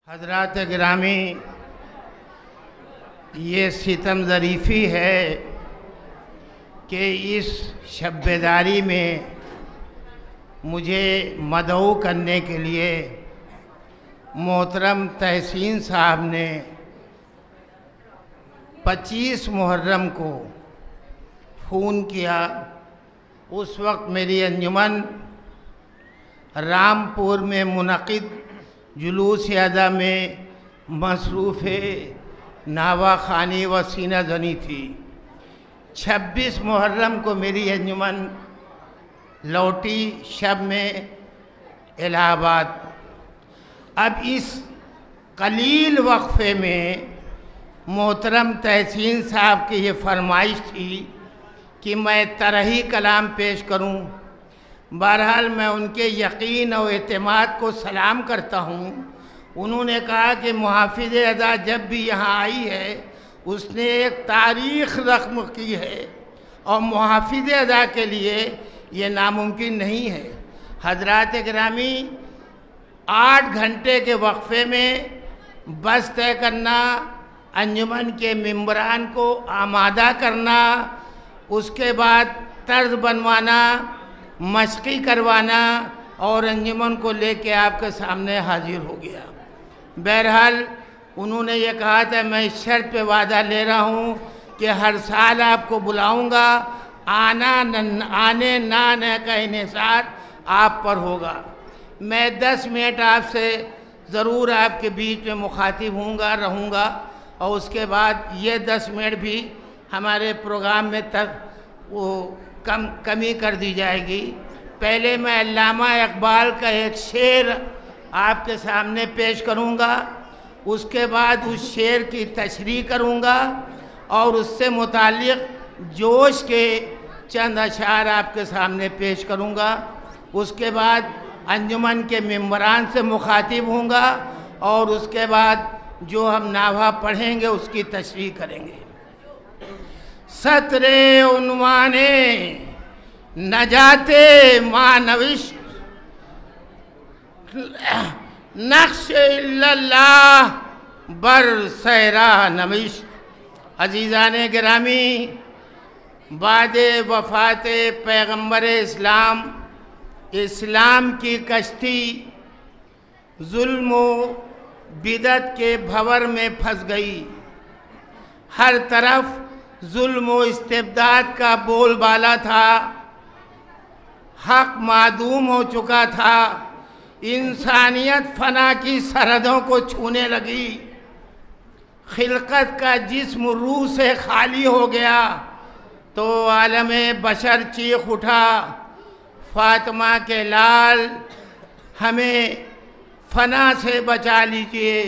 हजरात गिरामी, ये सितम ज़रीफ़ी है कि इस शब-ए-दारी में मुझे मदऊ करने के लिए मोहतरम तहसीन साहब ने 25 मुहर्रम को फ़ोन किया। उस वक्त मेरी अंजुमन रामपुर में मुनक़िद जुलूस अदा में मसरूफ़ नावा ख़ानी व सीना ज़नी थी। 26 मुहर्रम को मेरी अंजुमन लौटी शब में इलाहाबाद। अब इस कलील वक्फ़े में मोहतरम तहसीन साहब की ये फरमाइश थी कि मैं तरही कलाम पेश करूं। बहरहाल मैं उनके यकीन और एतमाद को सलाम करता हूं। उन्होंने कहा कि मुहाफ़िज़ अदा जब भी यहाँ आई है उसने एक तारीख़ रक़म की है और मुहाफ़िज़ अदा के लिए ये नामुमकिन नहीं है। हज़रात गिरामी, 8 घंटे के वक्फ़े में बस तय करना, अंजुमन के मेंबरान को आमादा करना, उसके बाद तर्ज बनवाना, मशक़ी करवाना और अंजुमन को लेके आपके सामने हाजिर हो गया। बहरहाल उन्होंने ये कहा था मैं इस शर्त पे वादा ले रहा हूँ कि हर साल आपको बुलाऊँगा, आने ना का इन्हिसार आप पर होगा। मैं 10 मिनट आपसे ज़रूर आपके बीच में मुखातिब रहूँगा और उसके बाद ये 10 मिनट भी हमारे प्रोग्राम में तक वो कमी कर दी जाएगी। पहले मैं अल्लामा इकबाल का एक शेर आपके सामने पेश करूँगा, उसके बाद उस शेर की तशरीह करूँगा और उससे मुताल्लिक़ जोश के चंद अशार आपके सामने पेश करूँगा। उसके बाद अंजुमन के मेंबरान से मुखातिब होऊंगा और उसके बाद जो हम नावा पढ़ेंगे उसकी तशरीह करेंगे। सतरे उन्वाने नजाते मानविश नक्श इल्लल्लाह बर सहरा नमिश। अजीज़ाने गिरामी, बादे वफ़ाते पैगम्बर इस्लाम की कश्ती जुल्म व बिदत के भंवर में फंस गई। हर तरफ जुल्म व इस्तिबदाद का बोलबाला था। हक मादूम हो चुका था। इंसानियत फना की सरहदों को छूने लगी। खिलकत का जिस्म रूह से खाली हो गया तो आलमे बशर चीख उठा, फातिमा के लाल हमें फना से बचा लीजिए,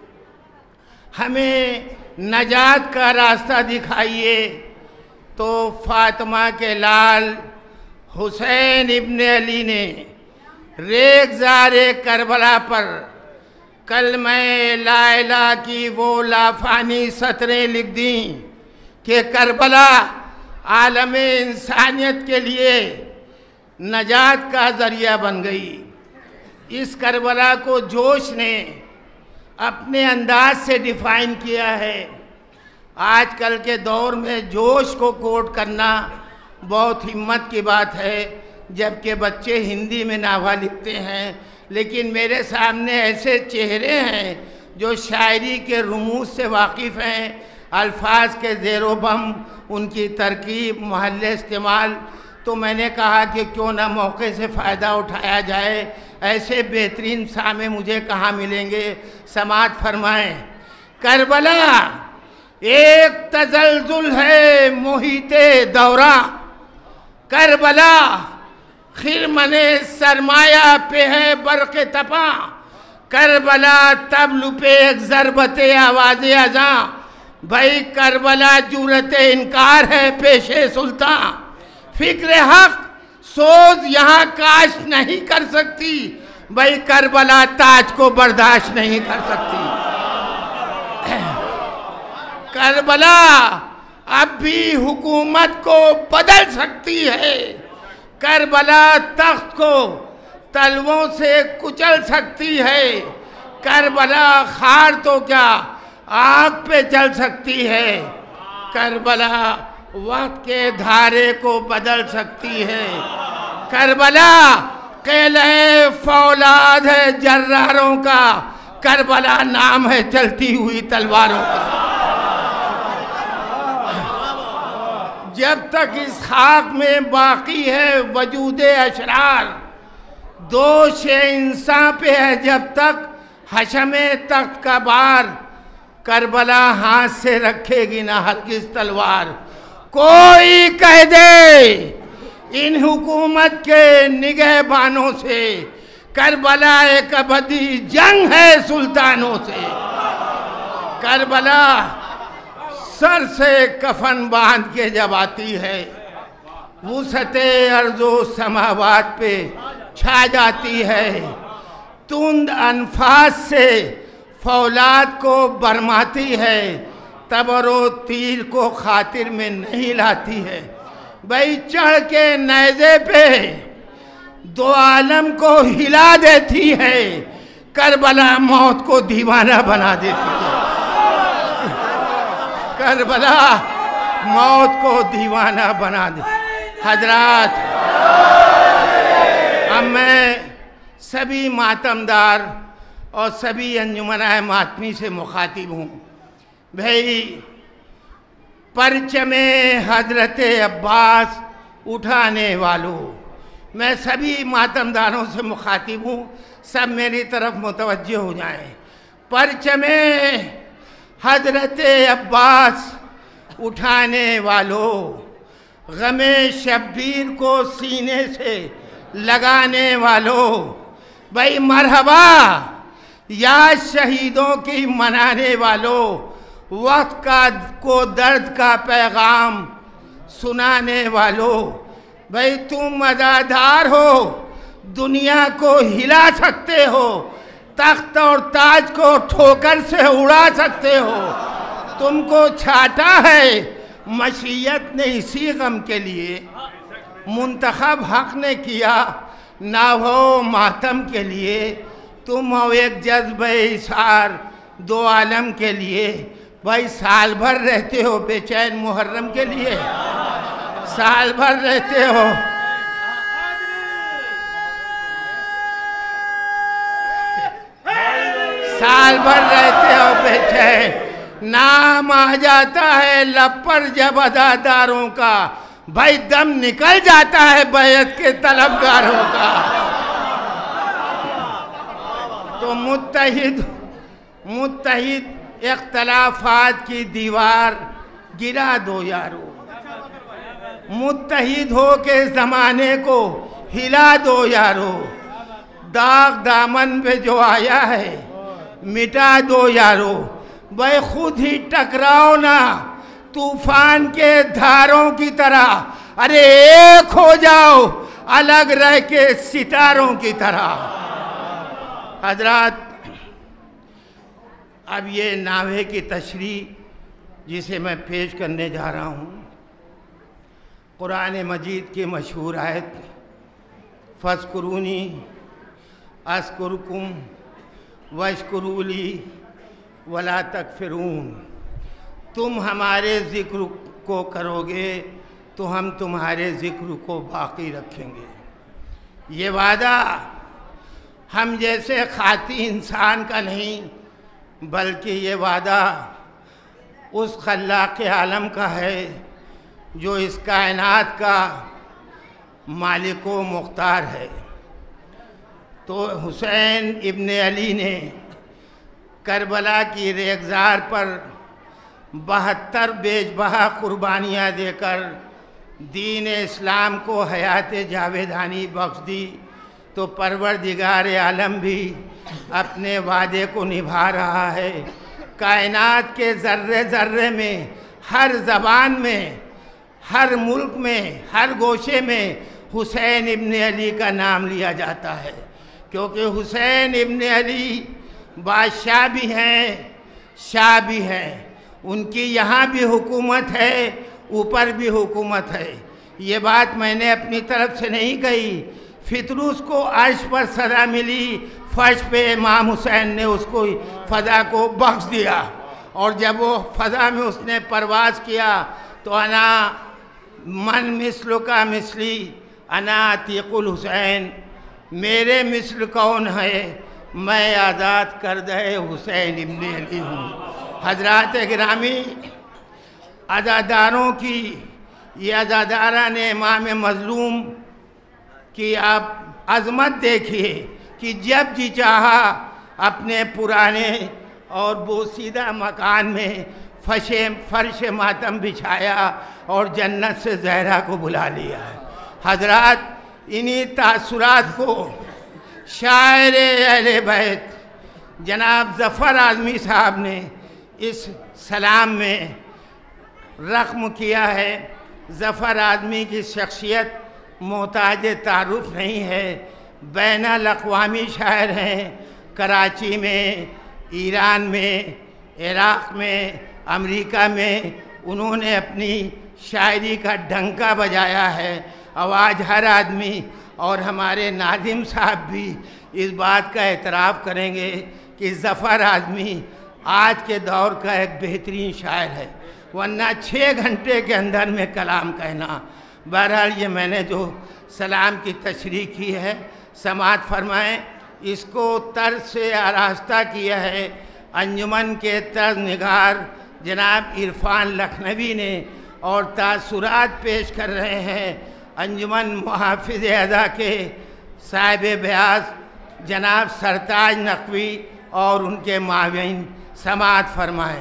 हमें नजात का रास्ता दिखाइए। तो फातिमा के लाल हुसैन इब्ने अली ने रेग़ज़ारे करबला पर कलमे ला इलाहा की वो लाफानी सतरें लिख दी कि करबला आलमे इंसानियत के लिए नजात का ज़रिया बन गई। इस करबला को जोश ने अपने अंदाज से डिफ़ाइन किया है। आजकल के दौर में जोश को कोट करना बहुत हिम्मत की बात है, जबकि बच्चे हिंदी में नावा लिखते हैं। लेकिन मेरे सामने ऐसे चेहरे हैं जो शायरी के रुमूज़ से वाकिफ़ हैं, अल्फाज के ज़ेरोबम, उनकी तरकीब, महल्ले इस्तेमाल। तो मैंने कहा कि क्यों ना मौके से फ़ायदा उठाया जाए। ऐसे बेहतरीन सामे मुझे कहाँ मिलेंगे। समात फरमाएँ। करबला एक तज़ल्ज़ुल है मोहिते दौरा, करबला खिरमने सरमाया पे है बरक़ तपा, करबला तबलु पे एक ज़रबते आवाज़ अज़ा, भाई करबला जुरत इनकार है पेशे सुल्तान। फ़िक्र हक़ सोच यहाँ काश नहीं कर सकती, भाई करबला ताज को बर्दाश्त नहीं कर सकती। करबला अब भी हुकूमत को बदल सकती है। करबला तख्त को तलवों से कुचल सकती है। करबला खार तो क्या आग पे जल सकती है, करबला वक्त के धारे को बदल सकती है। करबला किले फौलाद है जर्रारों का, करबला नाम है चलती हुई तलवारों का। जब तक इस खाक में बाकी है वजूदे अशरार, दोष इंसान पे है जब तक हशमे तख्त का बार, करबला हाथ से रखेगी ना हरगिज तलवार। कोई कह दे इन हुकूमत के निगहबानों से, करबला एक अबदी जंग है सुल्तानों से। करबला सर से कफन बांध के जब आती है, वुसअते अर्ज़ो समावात पे छा जाती है। तुंद अनफास से फौलाद को बरमाती है, तबरो तीर को खातिर में नहीं लाती है। भाई चढ़ के नेज़े पे दो आलम को हिला देती है, करबला मौत को दीवाना बना देती है। करबला मौत को दीवाना बना दे। हजरात, अब मैं सभी मातमदार और सभी अंजुमन मातमी से मुखातिब हूँ। भाई परचमे हजरत अब्बास उठाने वालों, मैं सभी मातमदारों से मुखातिब हूँ, सब मेरी तरफ मुतवज्जह हो जाएं। परचमे हजरत अब्बास उठाने वालों, गमे शब्बीर को सीने से लगाने वालों, भाई मरहबा या शहीदों की मनाने वालों, वक्त का को दर्द का पैगाम सुनाने वालों, भाई तुम मज़ादार हो, दुनिया को हिला सकते हो, तख्त और ताज को ठोकर से उड़ा सकते हो। तुमको छाटा है मशीयत ने इसी गम के लिए, मुंतखब हक ने किया ना हो मातम के लिए। तुम हो एक जज्बे इशार दो आलम के लिए, भाई साल भर रहते हो बेचैन मुहर्रम के लिए, साल भर रहते हो। साल भर रहते हो बेचैन, नाम आ जाता है लब पर जब अदादारों का, भाई दम निकल जाता है बैत के तलबगारों का। तो मुत्तहिद इख्तलाफात की दीवार गिरा दो यारो, मुत्तहिद हो के ज़माने को हिला दो यारो। दाग दामन पे जो आया है मिटा दो यारो, भाई खुद ही टकराओ ना तूफान के धारों की तरह, अरे एक हो जाओ अलग रह के सितारों की तरह। हजरात, अब ये नावे की तशरीह जिसे मैं पेश करने जा रहा हूँ, कुरान मजीद की मशहूर आयत फ़ज़कुरूनी अज़कुरुकुम वश्कुरूली वला तकफिरून। तुम हमारे ज़िक्र को करोगे तो हम तुम्हारे ज़िक्र को बाकी रखेंगे। ये वादा हम जैसे खाती इंसान का नहीं, बल्कि ये वादा उस खल्लाक़ आलम का है जो इस कायनात का मालिक व मुख्तार है। तो हुसैन इब्न अली ने करबला की रेगज़ार पर 72 बेजबहा कुर्बानियाँ देकर दीन इस्लाम को हयात जावेदानी बख्श दी। तो परवरदिगार आलम भी अपने वादे को निभा रहा है। कायनात के ज़र्रे ज़र्रे में, हर ज़बान में, हर मुल्क में, हर गोशे में हुसैन इब्न अली का नाम लिया जाता है, क्योंकि हुसैन इब्न अली बादशाह भी हैं, शाह भी हैं। उनकी यहाँ भी हुकूमत है, ऊपर भी हुकूमत है। ये बात मैंने अपनी तरफ से नहीं कही। फितरूस को अर्श पर सदा मिली, फर्श पे इमाम हुसैन ने उसको फ़ज़ा को बख्श दिया। और जब वो फ़ज़ा में उसने परवाज़ किया तो अना मन मिस्ल का मिसली अना अतीकुल हुसैन, मेरे मिस्ल कौन है, मैं आज़ाद करदे हुसैन इब्न अली हूँ। हज़रात गिरामी, अज़ादारों की ये अज़ादारा ने इमाम मज़लूम की आप अज़मत देखिए कि जब जी चाहा अपने पुराने और बोसीदा मकान में फर्श मातम बिछाया और जन्नत से ज़हरा को बुला लिया है। हज़रात, इन्हीं तासुरात को शायर अहले बैत जनाब ज़फ़र आज़मी साहब ने इस सलाम में रक़्म किया है। ज़फ़र आज़मी की शख्सियत मोहताज तारुफ नहीं है, बैनुल अक़वामी शायर हैं। कराची में, ईरान में, इराक़ में, अमेरिका में उन्होंने अपनी शायरी का डंका बजाया है। आवाज़ हर आदमी और हमारे नाज़िम साहब भी इस बात का एतराफ़ करेंगे कि ज़फ़र आज़मी आज के दौर का एक बेहतरीन शायर है, वरना 6 घंटे के अंदर में कलाम कहना। बहरहाल ये मैंने जो सलाम की तशरीह की है, समात फरमाएँ। इसको तर्ज से आरास्ता किया है अंजुमन के तर्ज निगार जनाब इरफान लखनवी ने, और तासुरात पेश कर रहे हैं अंजुमन मुहाफ़िज़ अदा के साहिब ब्यास जनाब सरताज नकवी और उनके मावीन। समात फरमाएँ।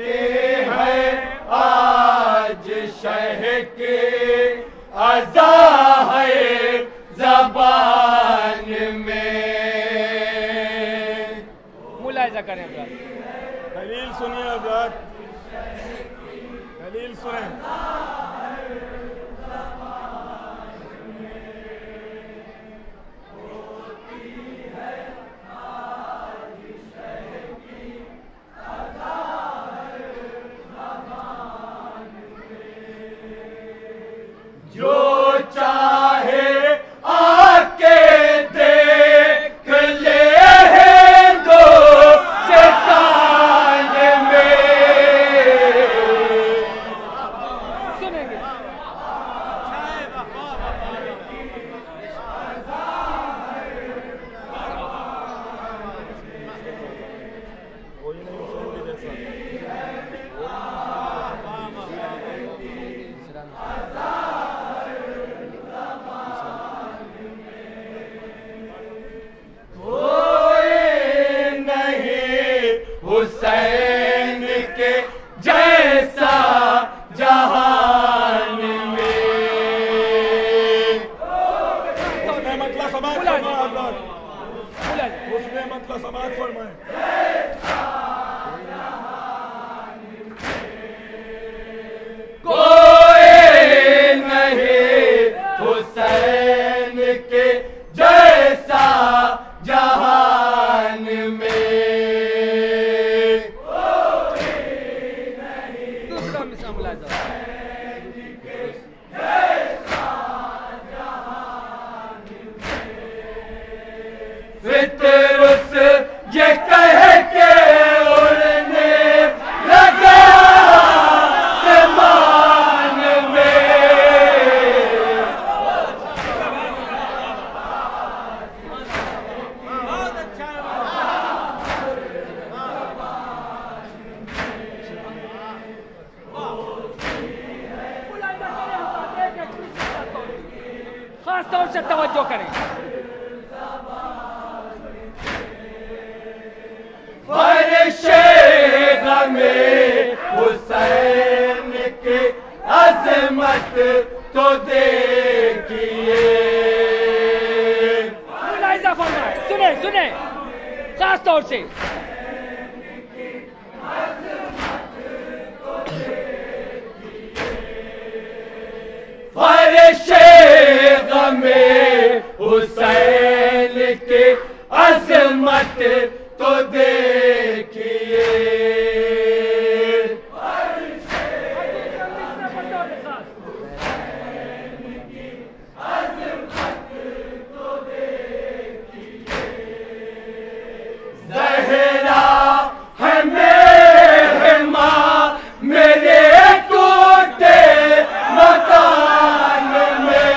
है आज शह के अज़ा है ज़बान में। मुलाहिज़ा करें दलील सुनिए हज़रत, दलील सुने। जो चाहे आके देख ले दो शैतान में। सुनेंगे हुसैन के जैसा जहान में। उसने मतलब समाज फरमाए हज़रत, उसने मतलब समाज फरमाए। कोई नहीं हुसैन के जैसा जहान में। दूसरा मिसरा मुलाहिज़ा फितरुस ये कह के उड़ने लगा आसमान में। खास तौर से तवज्जो करें। फर्शे गमे हुसैन की अजमत तो देखिए। मुलाहिज़ा फरमाए, सुने सुने खास तौर से। फर्शे गमे हुसैन की अजमत तो देखिए। ज़हरा है मेहमा मेरे टूटे मकान में।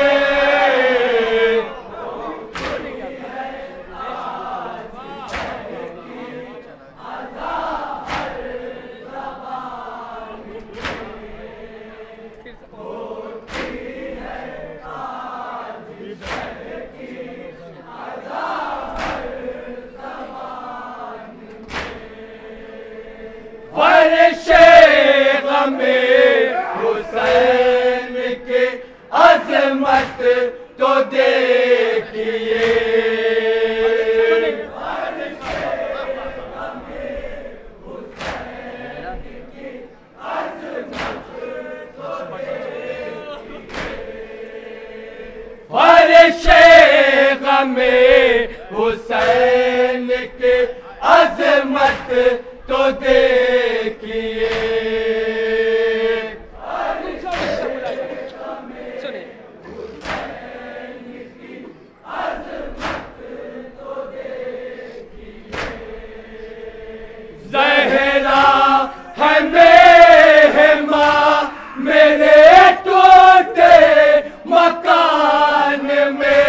फर्शे गमे हुसैन की अजमत तो देखिए। फर्शे गमे हुसैन की अजमत तो देखिए। सुने ज़हरा है मेहमा मेरे टूटे मकान में।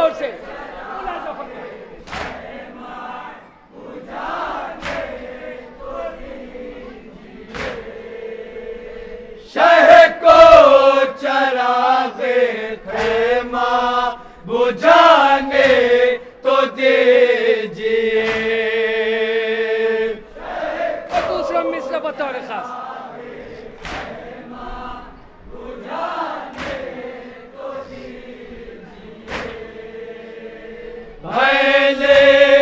जोर से शह को चरागे खेमा बुझाने तो दीजिए। और दूसरा मिसरा बतौर खास भले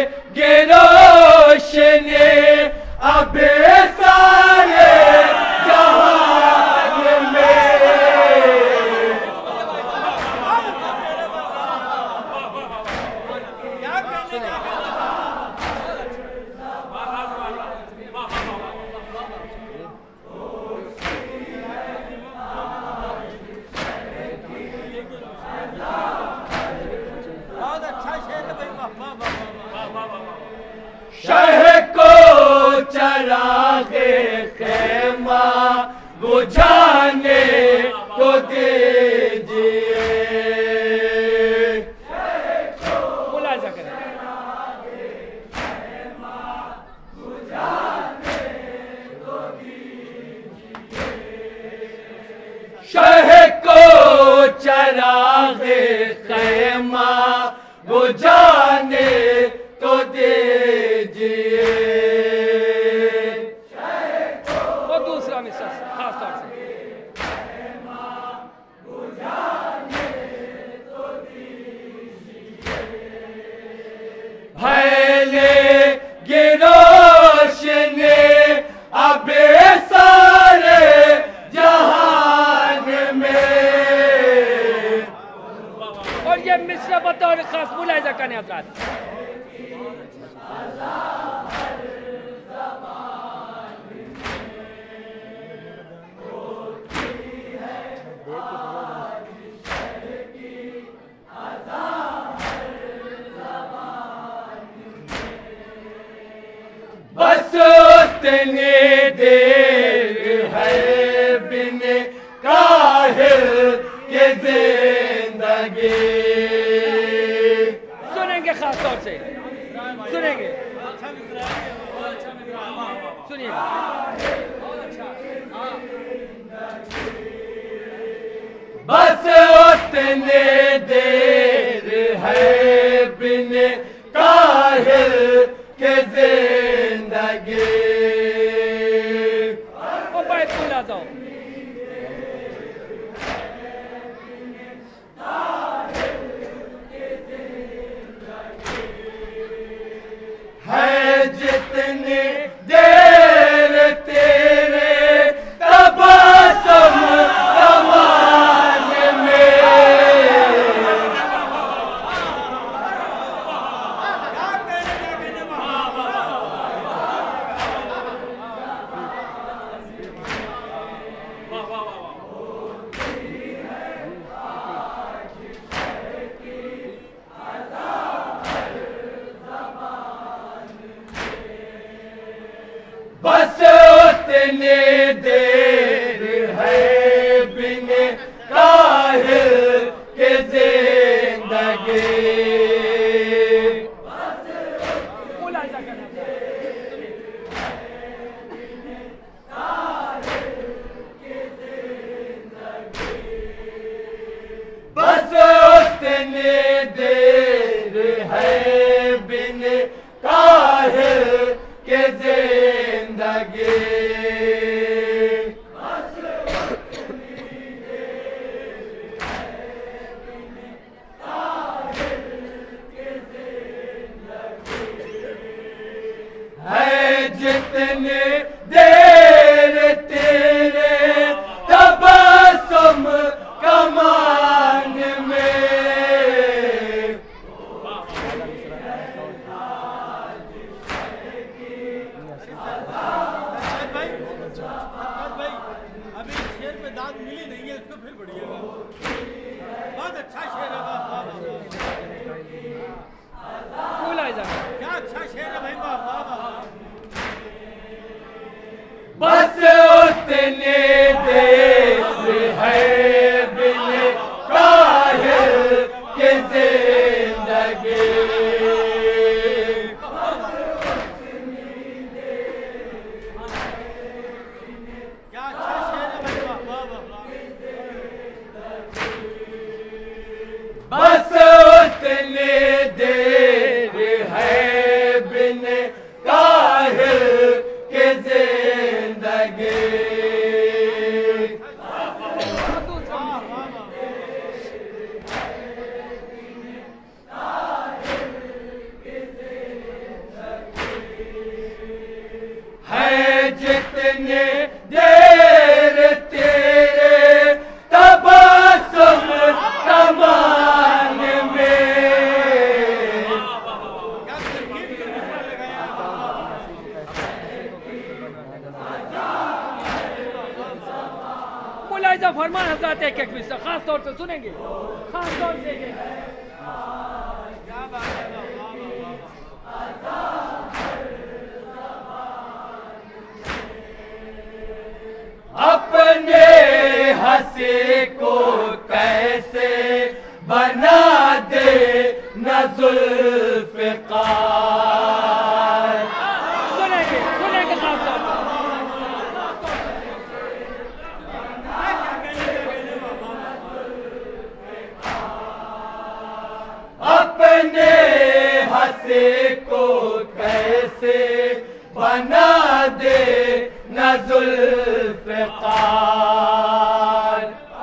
गिरोशने अब सारे जहान में। शह को चरागे खेमा बुझाने को दीजिए। मुलाजा करें शह को चरागे खेमा बुझाने तो दीजिए। और दूसरा मिसरा खास तौर से भले गिरोशने अब सारे जहान में। और ये मिसरा बतौर खास मुलाजा करने हजरात बस उतनी देर है बिन काहिल के जिंदगी। सुनेंगे खास तौर से सुनेंगे सुनिएगा बस उतनी देर है बिन काहिल के जिंदगी। और बैठ मुला जाओ है जितनी देर तेरे तबस्सुम कमान में। बस उतनी देर है बिन काहिल के जिंदगी। मुलाजा करना बस उतनी देर है बिन काहिल के जिंदगी। है जितनी देर तेरे तबस्सुम कमान में। अभी शेर पे दाद मिली नहीं है इसको फिर बढ़िएगा। बहुत अच्छा शेर है मुलाजा क्या अच्छा शेर है भाई वाह वाह वाह। बस उतनी देर है बिन काहिल के जिंदगी। मुलाहिजा फरमान हजरत एक एक मिसरा खास तौर से सुनेंगे, खास तौर से अपने हंसी को कैसे बना दे न जुल्फ़िकार। सुनेंगे सुनेंगे खास तौर से। अपने हंसी को कैसे बना दे न जुल्फ़िकार।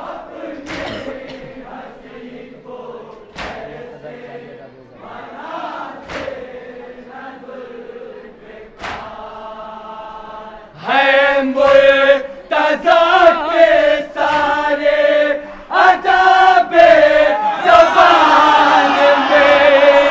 है मुर्तज़ा के सारे अदाबे ज़बान में।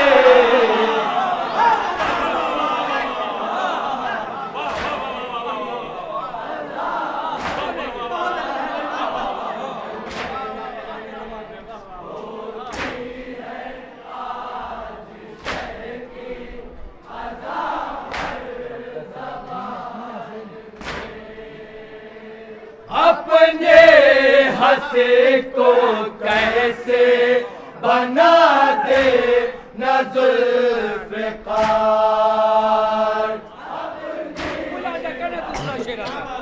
अपने हंसी को कैसे बना दे न जुल्फ़िकार। मुलाहिजा करना दूसरा शेर आता है।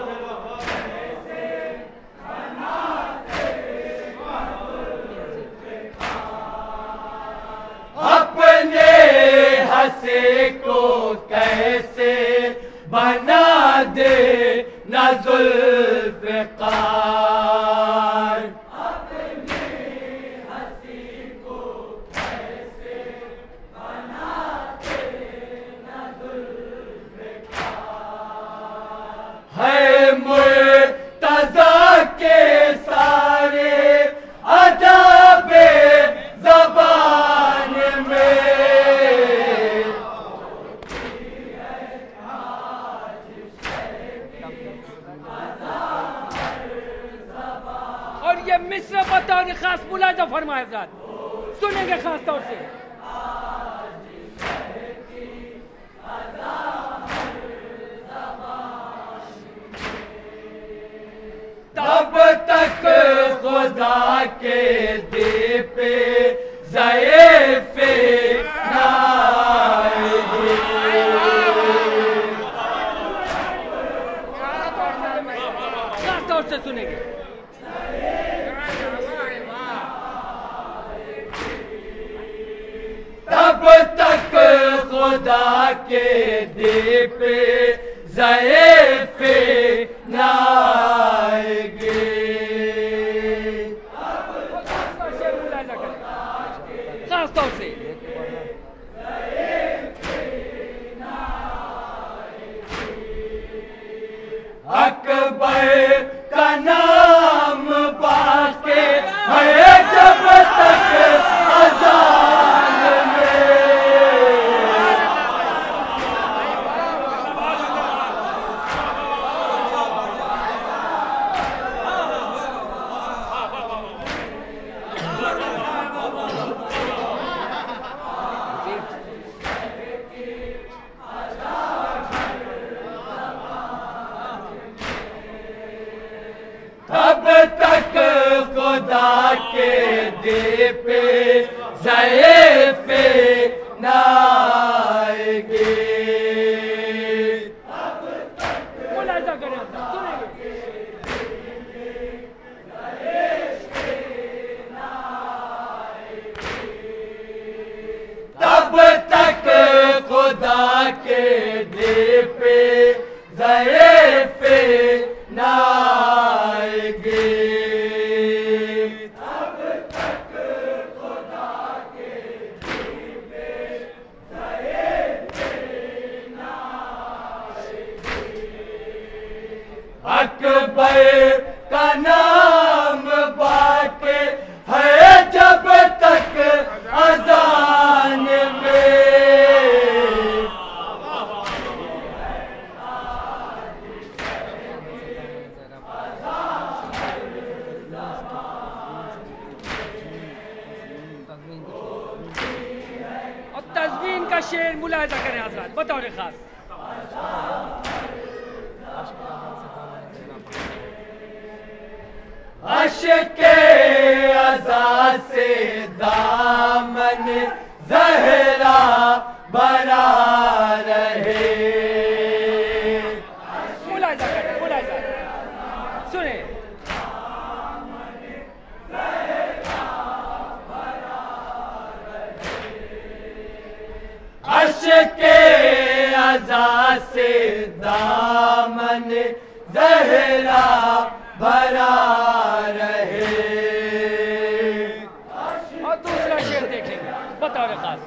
अपने हंसी को कैसे बना दे न जुल्फ़िकार। अपने हंसी को कैसे बना दे न जुल्फ़िकार। है मुर्तज़ा के सारे अदाबे ज़बान में। और ये मिस्र बतौर खास मुलाहिजा फरमाए हजरत, सुनेंगे खास तौर से। तब तक खुदा के दीप पे ज़ैफ़े नाएगी। खास तौर से सुनेंगे। तब तक खुदा के दीप पे ज़ैफ़े नाएगी। खास तौर से अकबर का नाम बाके है जब तक अज़ान में। तब तक खुदा के दीप पे ज़ैफ़े नाएगी। मुलाहिजा करें सुनेंगे। तब तक खुदा के दीप पे ज़ैफ़े नाएगी। तब तक खुदा के दीप पे ज़ैफ़े नाएगी। अकबर का नाम बाके है जब तक अज़ान में। शेर मुलाहिजा करें हजरात बतौर खास। अश्के अज़ा से दामन ज़हरा भरा रहे। मुलाहिजा करें, मुलाहिजा सुने। अश्के अज़ा से दामन ज़हरा भरा रहे। और दूसरा शेर देखेंगे बतौर खास।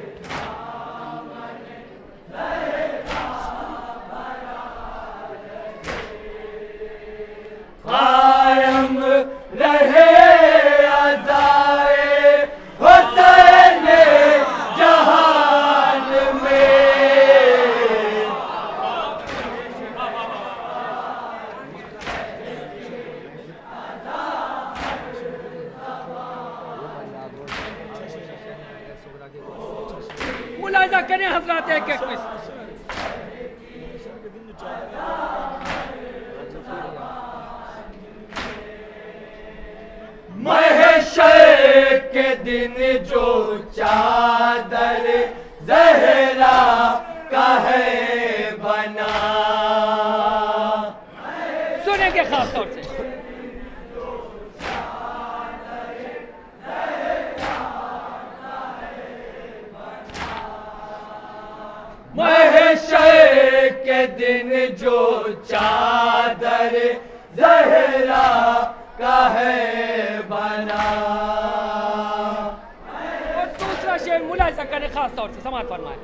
कायम रहे अज़ाए हुसैन जहान में। मुलाहिजा करें हजरात एक एक मिस। महशर के दिन जो चादर ज़हरा का है बना। सुनेंगे खास तौर से। महशर के दिन जो चादर ज़हरा का है बना। और दूसरा शेर मुलाहिजा करें खास तौर से समाज फरमाए।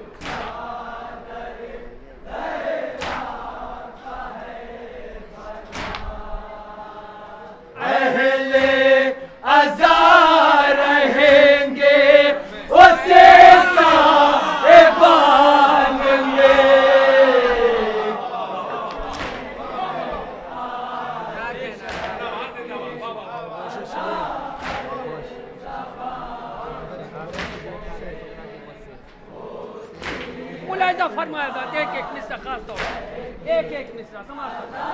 अहले अज़ा रहेंगे उसे साहिबान में। मुलाहिजा फरमाया जाता एक एक मिसरा खास तौर से। एक एक मिसरा समाज फरमाए।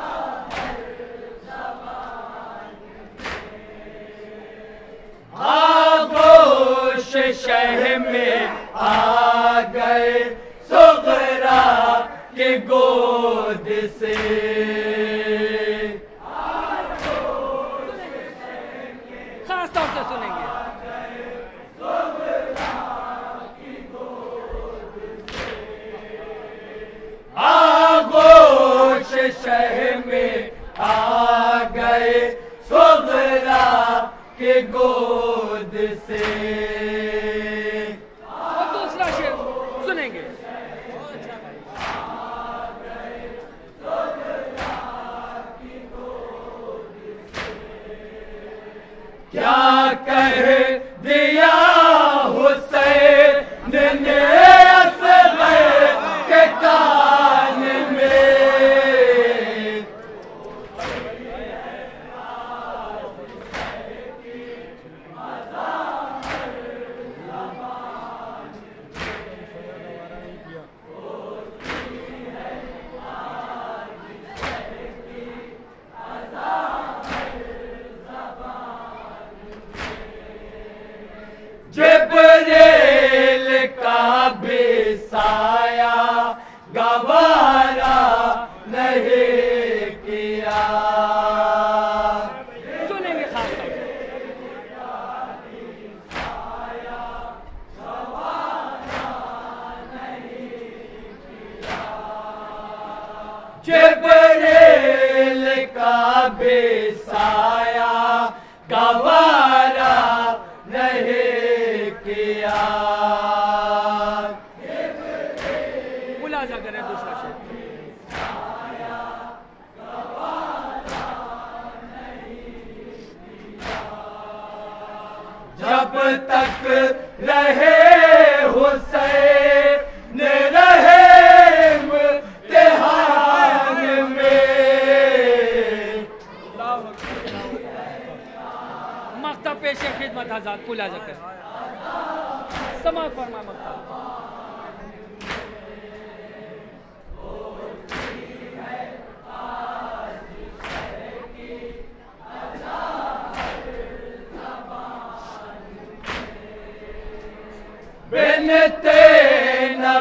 आगोश शह में आ गए सुगरा के गोद से। खास तौर से सुनेंगे। आगोश शह में आ गए सुगरा के गोद से। और दूसरा शेर सुनेंगे। क्या कह दिया हुसैन ने असग़र के कान में। जिब्रील का भी साया गवारा नहीं किया। सुनेंगे खास तौर से। जिब्रील का भी साया गवारा नहीं किया। मुलाहिजा करें दूसरा शेर। जब तक रहे हुसैन रहे इम्तिहान में। मक्तब पेश खिदमत आजाद मुलाहिजा करें। समाज फरमा मक्तब।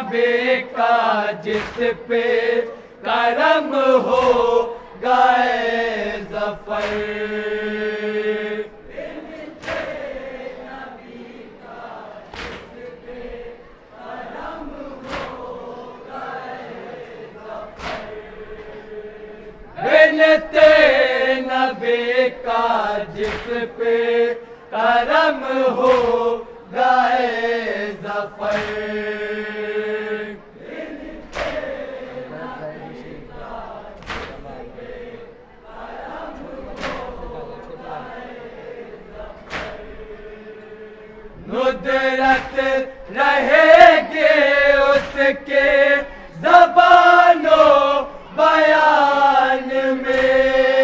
बेका जिस पे करम हो गाए ज़फ़र। बिनते नबी का जिस पे करम हो गाए ज़फ़र। नुदरत रहेगे उसके ज़बानो बयान में।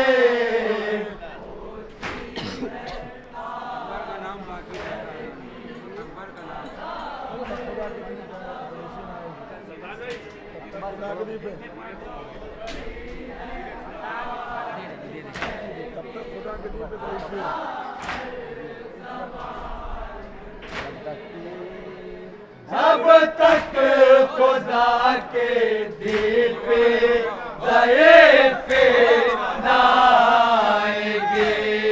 जब तक खुदा के दिल पे ज़ईफ़े ना आएंगे।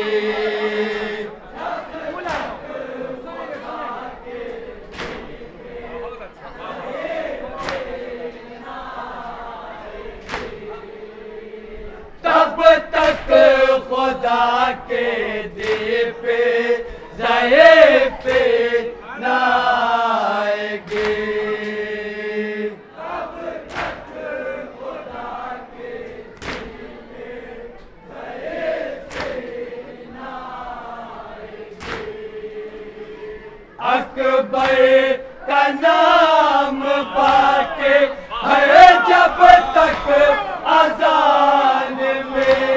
तब तक खुदा के दिल पे ज़ईफ़े ना आएंगे। अकबर का नाम पाके है जब तक अज़ान में।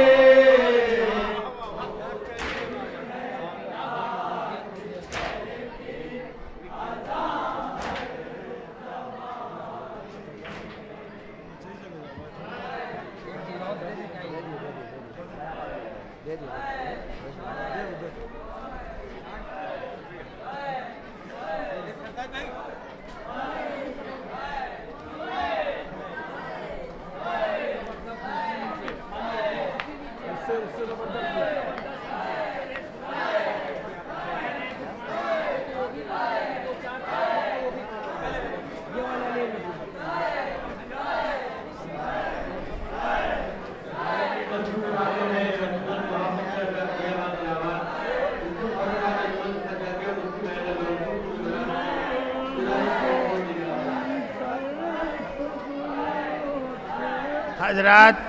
हजरात,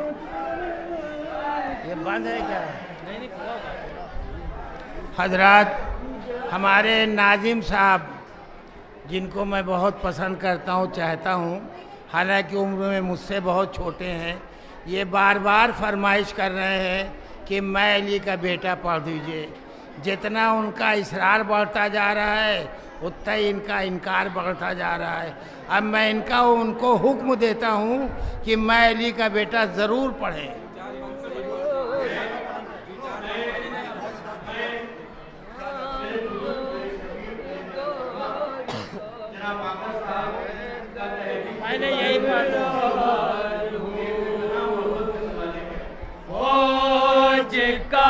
ये बंद है क्या? हजरात, हमारे नाजिम साहब जिनको मैं बहुत पसंद करता हूँ, चाहता हूँ, हालांकि उम्र में मुझसे बहुत छोटे हैं, ये बार बार फरमाइश कर रहे हैं कि मैं अली का बेटा पढ़ दीजिए। जितना उनका इसरार बढ़ता जा रहा है उतना ही इनका इनकार बढ़ता जा रहा है। अब मैं उनको हुक्म देता हूँ कि मैं अली का बेटा ज़रूर पढ़ें। मैंने यही फौज का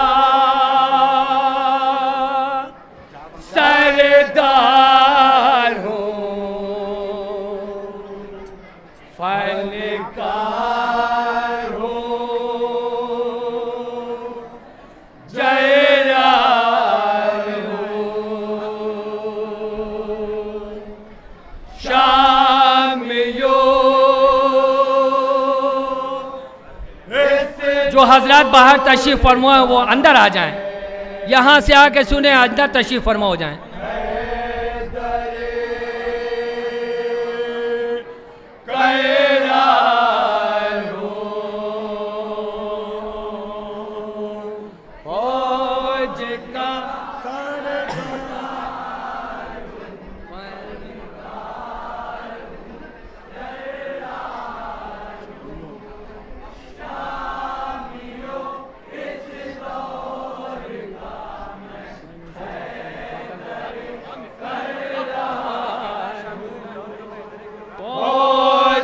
सरदार हूँ, फनकार हूँ, जयरार हूँ, शामियो। जो हजरात बाहर तशरीफ फरमा है वो अंदर आ जाएं, यहाँ से आके सुने, अंदर तशरीफ फरमा हो जाएं।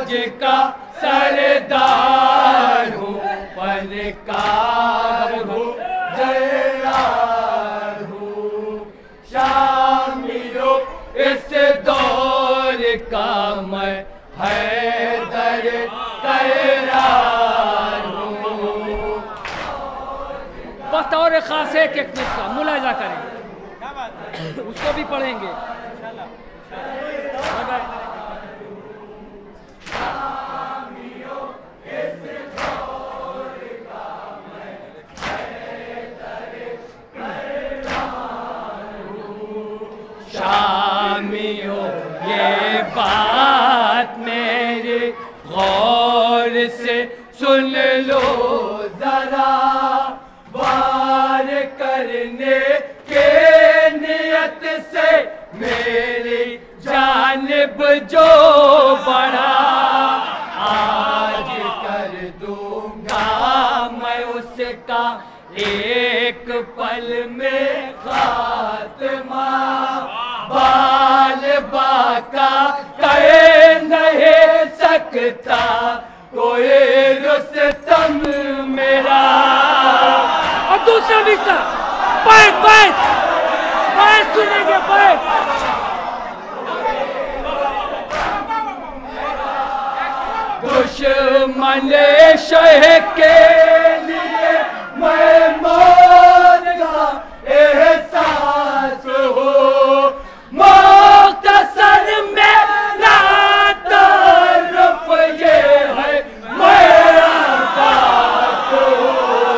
आज का सरदार हूँ पर कार हूँ जयरार हूँ शामियों इस दौर का मैं हैदर करार हूँ। बतौर खास एक मिसरा मुलाजा करें, उसको भी पढ़ेंगे। शामियों ये बात मेरी गौर से सुन लो जरा, वार करने के नियत से मेरी जानिब जो बढ़ा, आज कर दूंगा मैं उसका एक पल में खात्मा, बाल बाका कह नहीं सकता कोई रुस्तम मेरा। और दूसरा मिसरा बैठ बैठ बैठ सुनेंगे बैठ। दुश्मन शह के लिए मैं मौत का एहसास हो, मुख्तसर मेरा तारुफ ये है मेरा पास हो।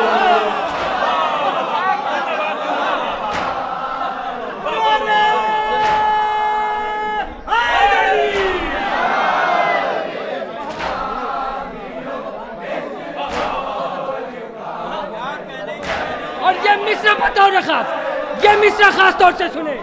और ये मिसरा बतौर खास, ये मिसरा खास तौर से सुने।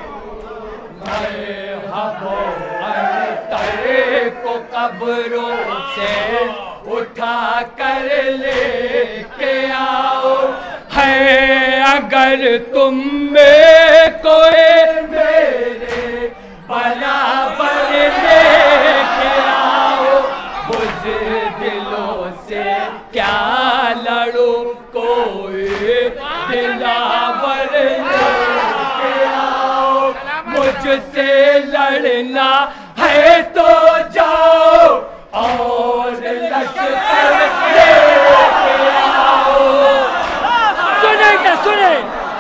तेरे को कब्रों से उठा कर लेके आओ, है अगर तुम में कोई मेरे बराबर लेके आओ, बुज़दिलों से क्या लड़ो कोई दिलावर लेके आओ, मुझसे लड़ना है तो जाओ और लश्कर लेके आओ। सुनेंगे सुने।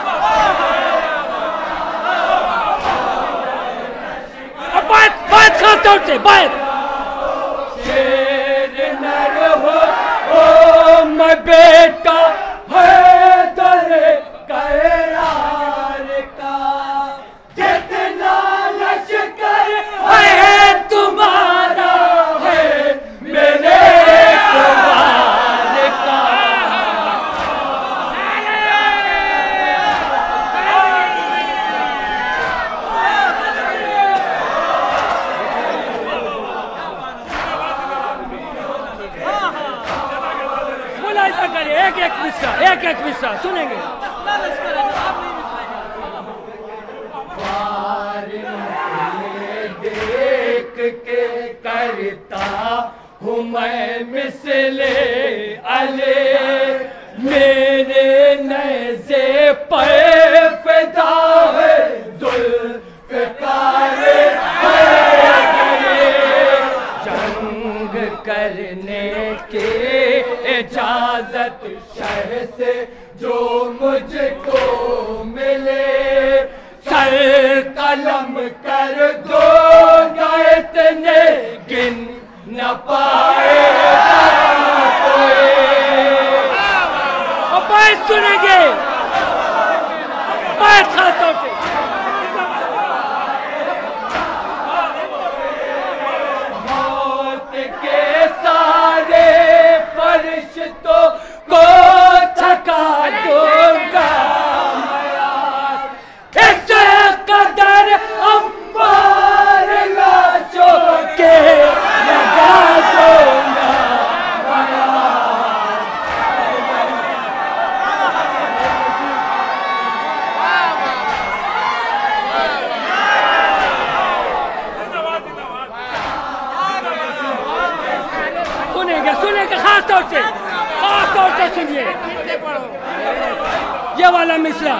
अब बात खास तौर से बात। शेर नर हो ओ मैं बेटा है दरे करार का, जितना लश्कर है तुम्हारा है मेरे कुमार का। मुलाहिजा करिए एक एक मिसरा सुनेंगे। देख के करता हूँ मैं मिसले अले, मेरे नज़े पर फिदा है जुल्फ़िकार जंग करने के इजाजत शह से जो मुझको मिले, सर कलम कर दो इतने गिन न पाएगा कोई। और बात सुनेंगे बात खास तौर से। मौत के सारे फरिश्तों को थका दूंगा इस कदर अंबार लाशों के लगा दूंगा। सुनेंगे सुनेंगे, खास तौर से सुनिए ये वाला मिसरा।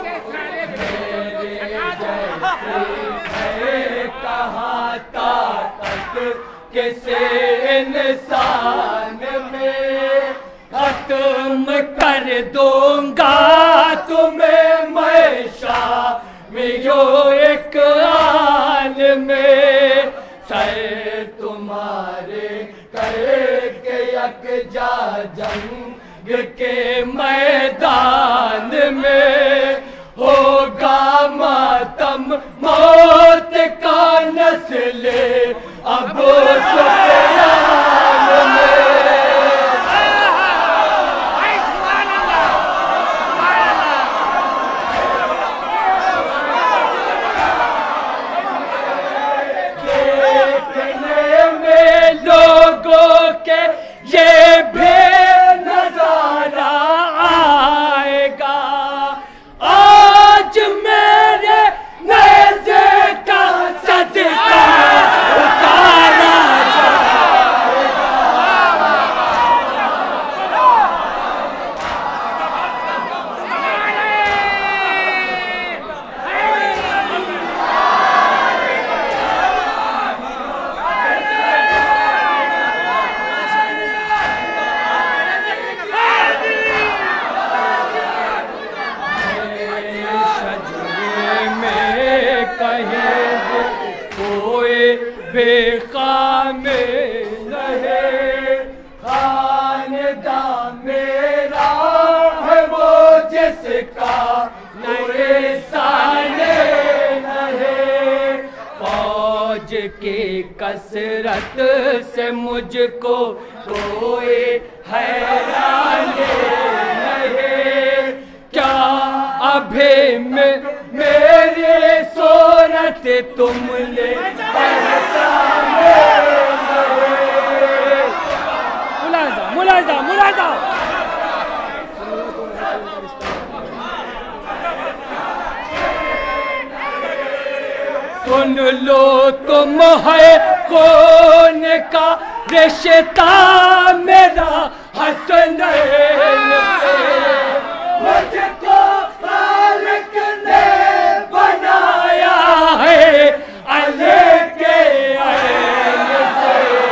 कहाँ ताकत किसे इंसान में, खत्म कर दूंगा तुम्हें मैं शामियो एक आन में, सर तुम्हारे करके यकजा जंग के मैदान में, होगा मातम मौत का नस्ले अबू सुफियान में। देखने में लोगों के ये भी नजारा आएगा, आज मेरे नेज़े का सदका उतारा बेकाम रहे, खानदा मेरा है वो जिसका नूरे साले रहे, फौज की कसरत से मुझको कोई हैरान नहीं, क्या अभी मेरी सूरत तुमने मुलाजा मुलाजा सुन लो तुम है कौन का रिश्ता मेरा हसनैन से, मुझको खालिक ने बनाया है अली के ऐन से।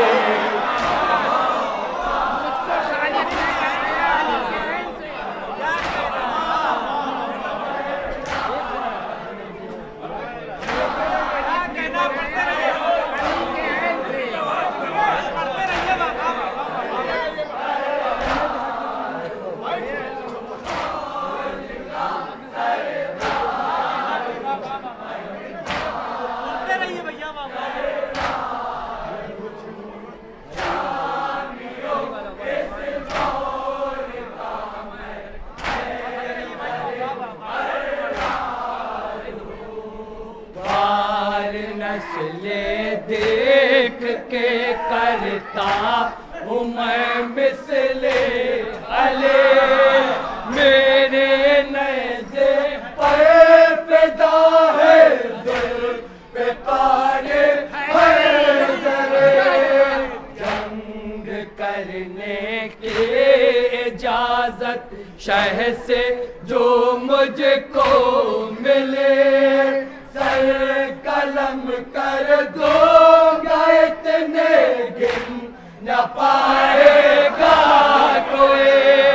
नस्ले देख के करता हूँ मैं मिसले अले, मेरे नेज़े पर फिदा है जुल्फ़िकार हैदर, जंग करने की इजाज़त शह से जो मुझको मिले, सर कलम कर दूंगा इतने गिन न पाएगा कोई।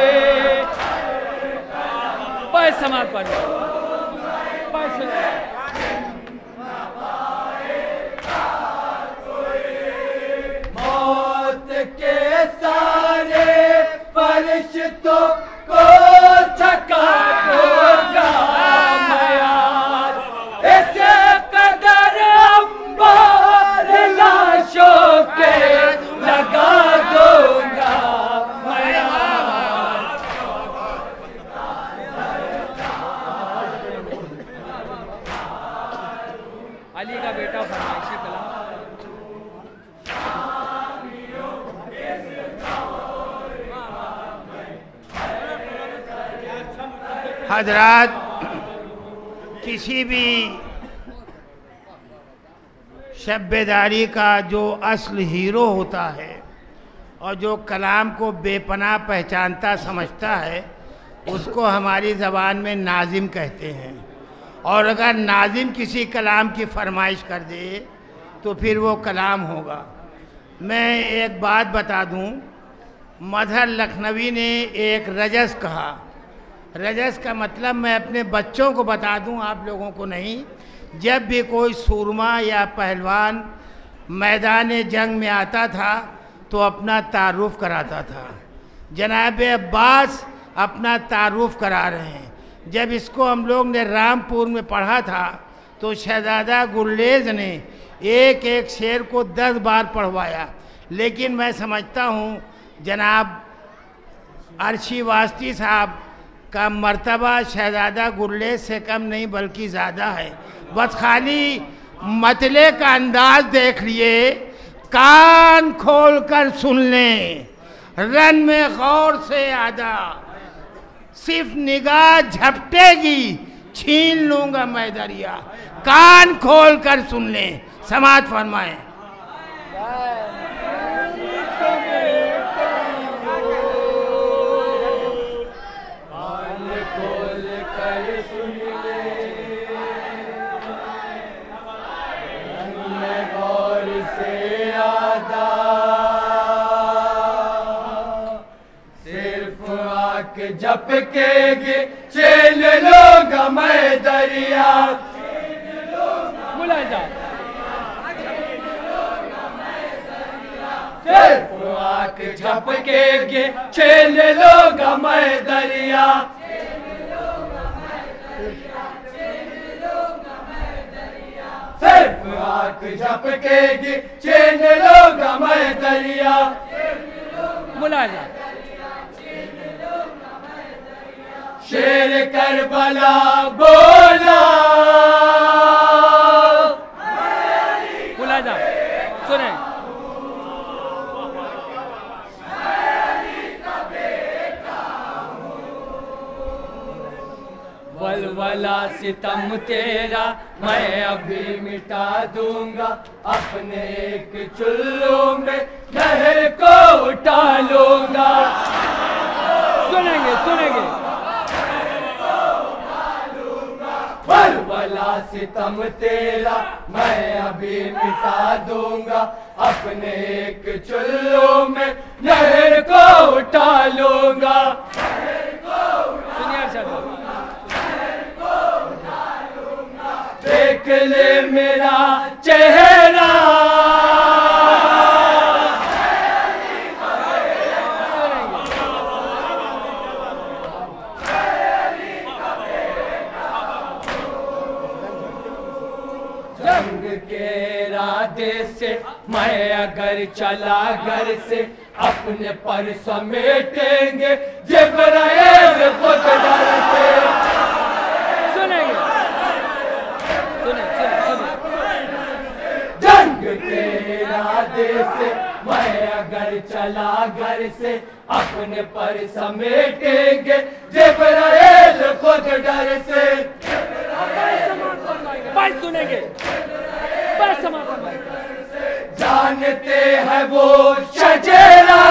बस समाप्त कर मौत के सारे फरिश्तों को थका दूंगा मैं, ऐसे कदर अंबार लाशों के लगा दूंगा मैं। अली का बेटा फरमाइशी कलाम। हजरात, किसी भी शब बेदारी का जो असल हीरो होता है और जो कलाम को बेपनाह पहचानता समझता है उसको हमारी ज़बान में नाजिम कहते हैं। और अगर नाजिम किसी कलाम की फरमाइश कर दे तो फिर वो कलाम होगा। मैं एक बात बता दूं, मजहर लखनवी ने एक रजस कहा। रजस का मतलब मैं अपने बच्चों को बता दूं, आप लोगों को नहीं। जब भी कोई सूरमा या पहलवान मैदान जंग में आता था तो अपना तारुफ कराता था। जनाब अब्बास अपना तारुफ करा रहे हैं। जब इसको हम लोग ने रामपुर में पढ़ा था तो शहजादा गुरलेज ने एक एक शेर को 10 बार पढ़वाया। लेकिन मैं समझता हूँ जनाब अर्शी वास्ती साहब का मर्तबा शहजादा गुरलेज से कम नहीं बल्कि ज़्यादा है। बस खाली मतले का अंदाज देख लिए, कान खोल कर सुन लें, रन में गौर से आदा, सिर्फ निगाह झपटेगी छीन लूंगा मैं दरिया। कान खोल कर सुन लें, समात फरमाएं। झपकेगी छीन लूंगा मैं दरिया। मुलाजा सिर्फ आँख झपकेगी छीन लूंगा मैं दरिया। सिर्फ आँख झपकेगी छीन लूंगा मैं दरिया। मुलाजा शेर करबला बोला। मुलाजा सुने, वलवला सितम तेरा मैं अभी मिटा दूंगा। अपने एक चुल्लू में नहर को उठा लूंगा। सुनेंगे सुनेंगे। वलवला सितम तेरा मैं अभी मिटा दूंगा। अपने एक चुल्लू में नहर को उठा लूंगा। सुनिए अर्शद, देख ले मेरा चेहरा। जंग के इरादे से मैं अगर चला घर से अपने पर समेटेंगे जिब्राइल खुद डर से। सुनेंगे सुने सुने सुने। जंग के इरादे से मैं अगर चला घर से अपने पर समेटेंगे जिब्राइल खुद डर से। बस सुनेंगे, बस समापन। जानते हैं वो शजेरा।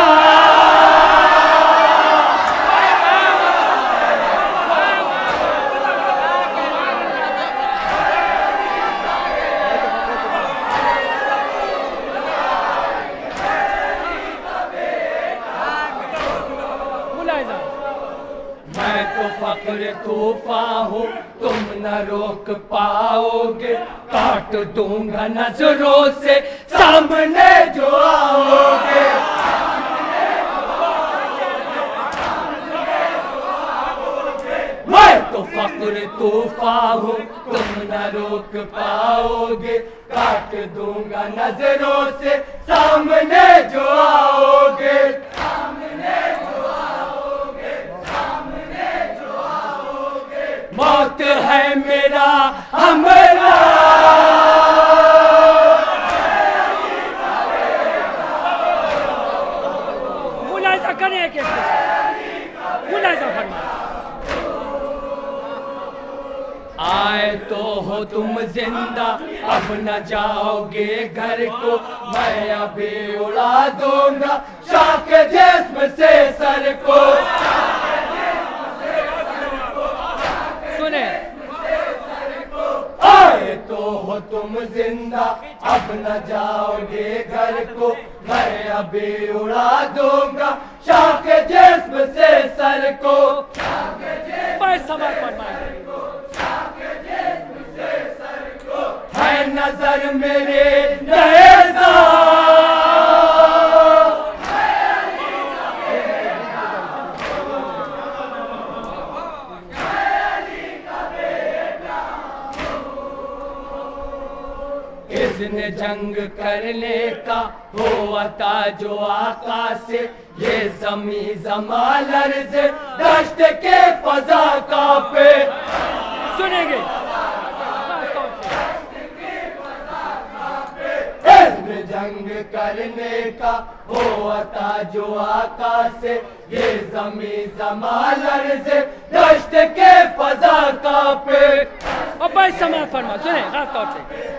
मैं तो फक्र तूफा हूँ, तुम न रोक पाओगे। काट दूंगा नजरों से सामने जो आओगे। मैं तो फक्र तूफा हूँ, तुम न रोक पाओगे। काट दूंगा नजरों से सामने जो आओगे। मौत है मेरा हमला। मुलाजा करें कि मुलाजा फरमाएं। आए तो हो तुम जिंदा, अब न जाओगे घर को मैं अभी उड़ा दूंगा शाह के जिस्म से सर को। सुने आए तो हो तुम जिंदा अब न जाओगे घर को मैं अभी उड़ा दूंगा शाह के जिस्म से सर को। है नजर मेरे नएज़ा इसने जंग करने का हो अता जो आकाश से ये जमी जमालर से दश्त के फजा का पे सुनेंगे इसने जंग करने का हो अता जो आकाश से ये जमी जमालर से दश्त के फजा का पे। अब भाई समाज फरमा सुने खास तौर से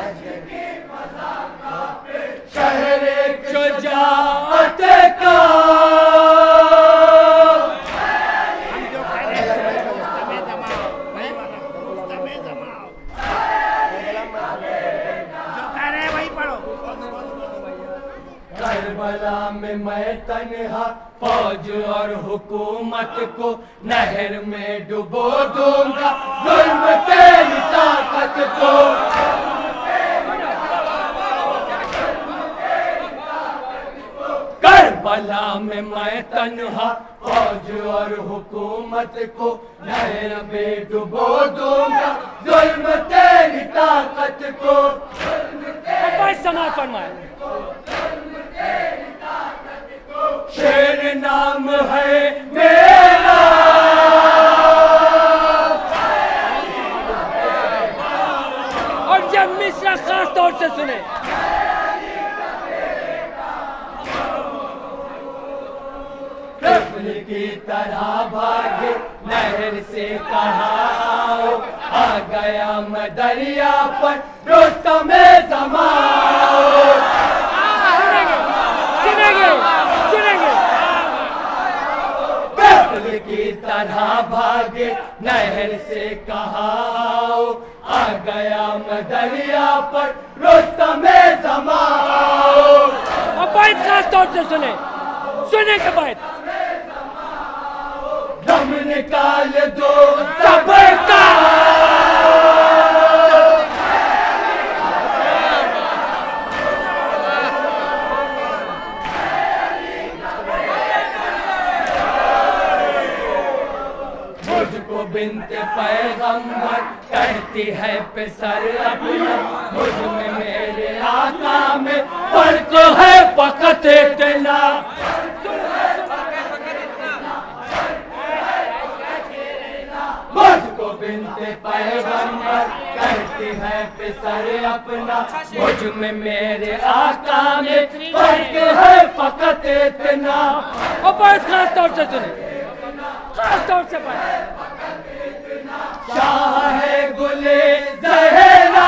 शहर शुजाअत का करबला में मैं तन्हा फौज और हुकूमत को नहर में डुबो दूंगा जुल्म तेरी ताकत को। करबला में मैं तन्हा फौज और हुकूमत को नहर में डुबो दूंगा जुल्म तेरी ताकत को। भाई समाज फरमाए शेर नाम है मेरा और जब मिश्रा खास तौर से सुने रफल की तरह भागे नहर से कहा आओ आ गया मैं दरिया पर रुस्तम ज़माओ। की तरह भागे नहर से कहा आओ आ गया मैं दरिया पर रुस्तम ज़माओ। अब बात खास तौर से सुने के बाद दम निकाल दो सबका बिन्ते पैगंबर कहती है पिसर अपना मुझ में मेरे आका में फर्क है फकत इतना। मुझको बिन्ते पैगंबर कहती है पिसर अपना मुझ में मेरे आका में फर्क है फकत इतना। और बात खास तौर से खास तौर से शाह है गुले ज़हरा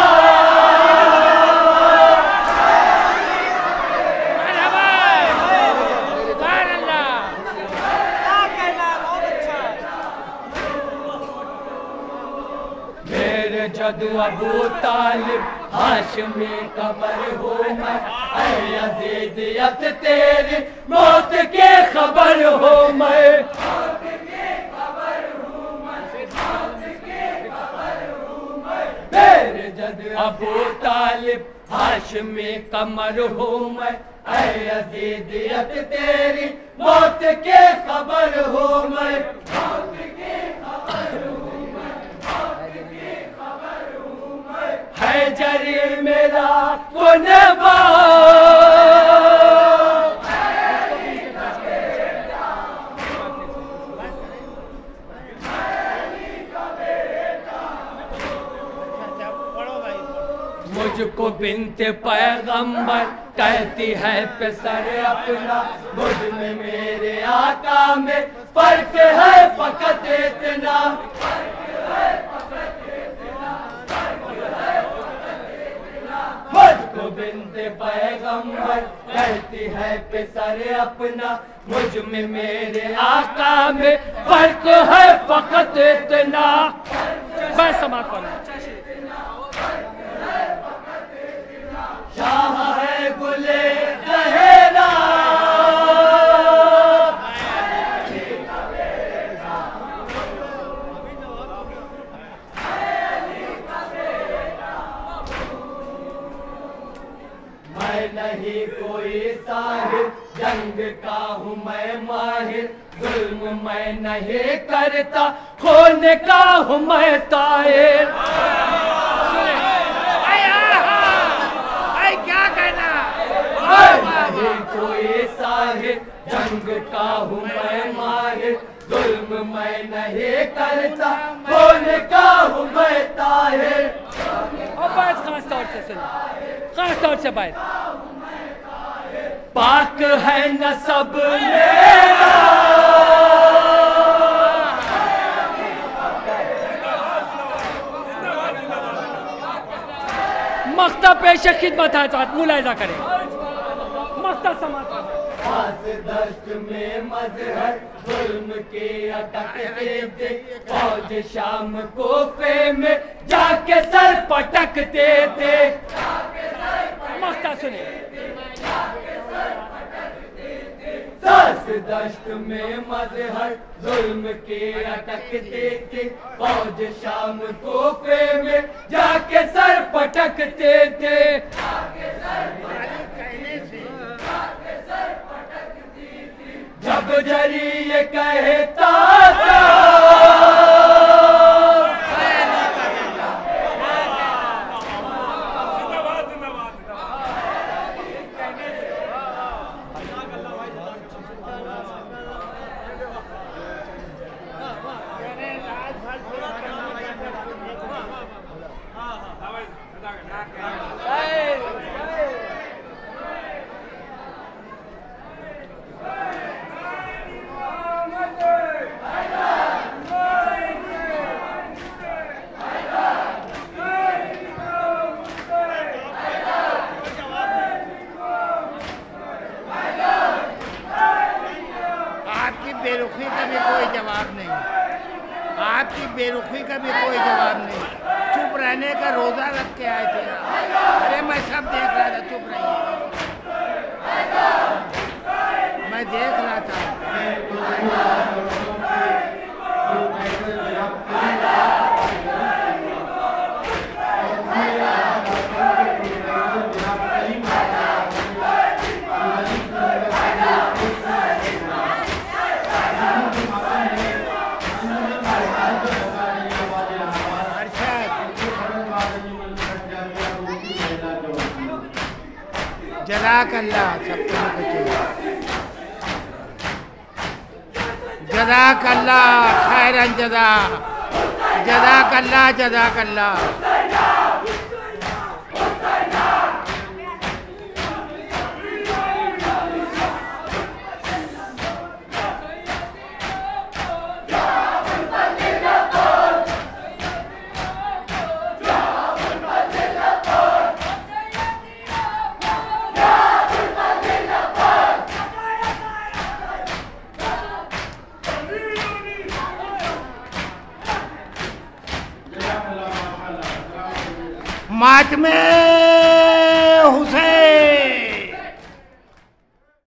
मेरे जदू अबू तालिब हाशमी कबर हो मैं यज़ीदियत तेरी मौत के खबर हो मैं। मेरे जद अबू तालिब हाशमी कमर हूँ मैं यज़ीदियत तेरी मौत के खबर हूँ मैं। है जरी मेरा कुनबा मुझको बिन्ते पैगंबर कहती है पिसर अपना मुझ में मेरे आका में फर्क है फकत इतना। बिंद पैगंबर करती है पिसर अपना, मुझ में मेरे आका में फर्क है फकत इतना। बस समाप्त करना। शाह है गुले जहेरा, मैं नहीं कोई साहिर, जंग का हूँ मैं माहिर, जुल्म मैं नहीं करता, खोने का हूँ मैं ताहिर। क्या कहना? मैं नहीं कोई साहिर, जंग का हूँ मैं माहिर, जुल्म मैं नहीं करता, खोने का हूँ मैं ताहिर। और बात खास तौर से सुनिए, खास तौर से बात। पाक है नसब मेरा, मख्ता पेश खिदमत है, साथ मुलायजा करें। मख्ता समाप्त। खास दश्त में मजहर जुल्म के अटकते थे, फौज शाम कोफे में जाके सर पटकते थे। मख्ता सुने। खास दश्त में मजहर जुल्म के अटकते थे, फौज शाम कोफे में जाके सर पटकते थे। जब जरी ये कहता था बेरुखी का भी कोई जवाब नहीं, आपकी बेरुखी का भी कोई जवाब नहीं। चुप रहने का रोजा रख के आए थे। अरे मैं सब देख रहा था, चुप रहिए, मैं देख रहा था। जज़ाकल्लाह, सबको जज़ाकल्लाह खैरन जज़ा, जज़ाकल्लाह जज़ाकल्लाह। मातमे हुसैन।